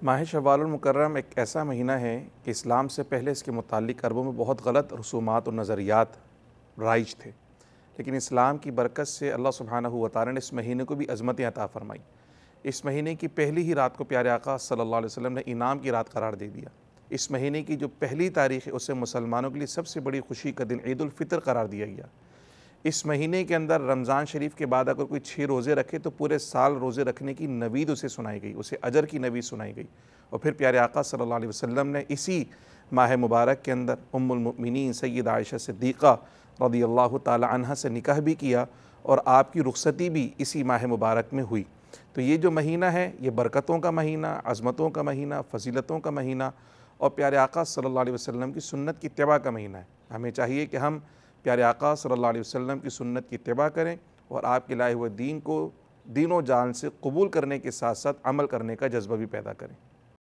ماہ شوال المکرم ایک ایسا مہینہ ہے کہ اسلام سے پہلے اس کے متعلق عربوں میں بہت غلط رسومات اور نظریات رائج تھے، لیکن اسلام کی برکت سے اللہ سبحانہ و تعالی نے اس مہینے کو بھی عظمتیں عطا فرمائی۔ اس مہینے کی پہلی ہی رات کو پیارے آقا صلی اللہ علیہ وسلم نے انعام کی رات قرار دے دیا۔ اس مہینے کی جو پہلی تاریخ ہے اسے مسلمانوں کے لیے سب سے بڑی خوشی کا دن عید الفطر قرار دیا گیا۔ اس مہینے کے اندر رمضان شریف کے بعد اگر کوئی 6 روزے رکھے تو پورے سال روزے رکھنے کی نوید اسے سنائی گئی، اسے اجر کی نوید سنائی گئی۔ اور پھر پیارے آقا صلی اللہ علیہ وسلم نے اسی ماہ مبارک کے اندر ام المؤمنین سیدہ عائشہ صدیقہ رضی اللہ تعالی عنہ سے نکاح بھی کیا، اور آپ کی رخصتی بھی اسی ماہ مبارک میں ہوئی۔ تو یہ جو مہینہ ہے یہ برکتوں کا مہینہ، عظمتوں کا مہینہ، فضیلتوں کا مہینہ اور پیارے آقا صلی اللہ علیہ وسلم کی سنت کی اتباع کا مہینہ ہے۔ ہمیں چاہیے کہ ہم پیارے آقا صلی اللہ علیہ وسلم کی سنت کی اتباع کریں اور آپ کے لائے ہوئے دین کو دین و جان سے قبول کرنے کے ساتھ ساتھ عمل کرنے کا جذبہ بھی پیدا کریں۔